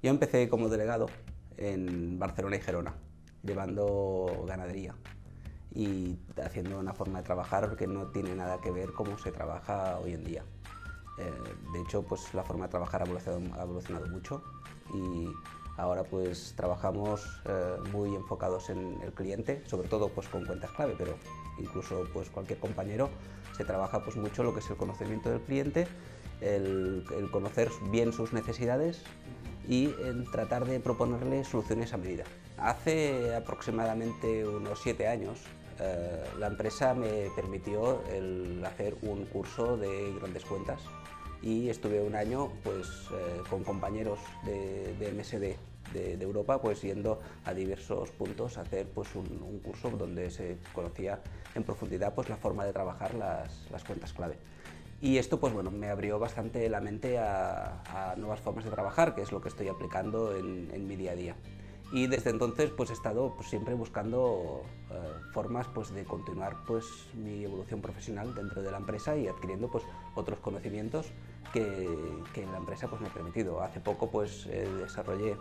Yo empecé como delegado en Barcelona y Gerona, llevando ganadería y haciendo una forma de trabajar que no tiene nada que ver cómo se trabaja hoy en día. De hecho, pues la forma de trabajar ha evolucionado mucho y ahora pues trabajamos muy enfocados en el cliente, sobre todo pues con cuentas clave, pero incluso pues cualquier compañero se trabaja pues mucho lo que es el conocimiento del cliente, el conocer bien sus necesidades y en tratar de proponerle soluciones a medida. Hace aproximadamente unos 7 años la empresa me permitió hacer un curso de grandes cuentas y estuve un año pues, con compañeros de MSD de Europa pues, yendo a diversos puntos a hacer pues, un curso donde se conocía en profundidad pues, la forma de trabajar las cuentas clave. Y esto pues, bueno, me abrió bastante la mente a nuevas formas de trabajar, que es lo que estoy aplicando en mi día a día. Y desde entonces pues, he estado pues, siempre buscando formas pues, de continuar pues, mi evolución profesional dentro de la empresa y adquiriendo pues, otros conocimientos que la empresa pues, me ha permitido. Hace poco pues, desarrollé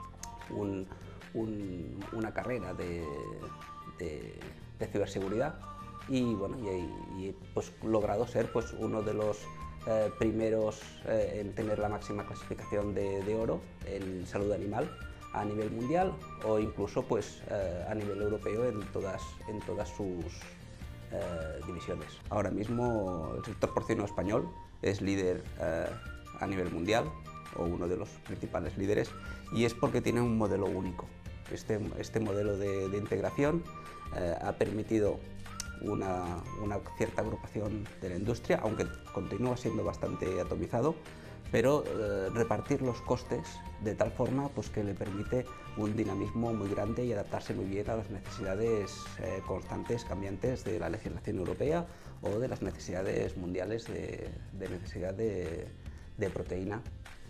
una carrera de ciberseguridad y, bueno, y he pues, logrado ser pues, uno de los primeros en tener la máxima clasificación de oro en salud animal a nivel mundial o incluso pues, a nivel europeo en todas sus divisiones. Ahora mismo el sector porcino español es líder a nivel mundial o uno de los principales líderes y es porque tiene un modelo único. Este modelo de integración ha permitido una cierta agrupación de la industria, aunque continúa siendo bastante atomizado, pero repartir los costes de tal forma pues, que le permite un dinamismo muy grande y adaptarse muy bien a las necesidades constantes, cambiantes de la legislación europea o de las necesidades mundiales de necesidad de proteína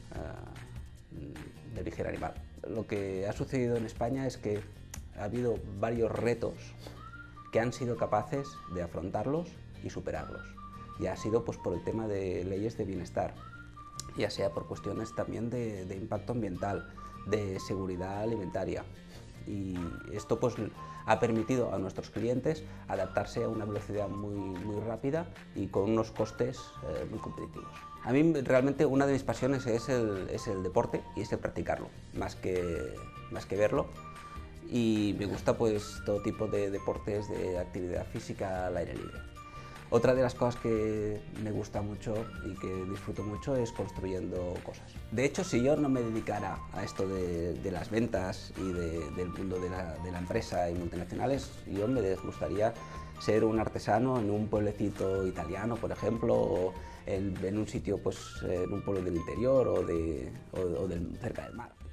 de origen animal. Lo que ha sucedido en España es que ha habido varios retos que han sido capaces de afrontarlos y superarlos. Y ha sido pues, por el tema de leyes de bienestar, ya sea por cuestiones también de impacto ambiental, de seguridad alimentaria. Y esto pues, ha permitido a nuestros clientes adaptarse a una velocidad muy rápida y con unos costes muy competitivos. A mí realmente una de mis pasiones es el deporte y es el practicarlo, más que verlo. Y me gusta pues, todo tipo de deportes de actividad física al aire libre. Otra de las cosas que me gusta mucho y que disfruto mucho es construyendo cosas. De hecho, si yo no me dedicara a esto de las ventas y del mundo de la empresa y multinacionales, yo me gustaría ser un artesano en un pueblecito italiano, por ejemplo, o en un sitio, pues, en un pueblo del interior o cerca del mar.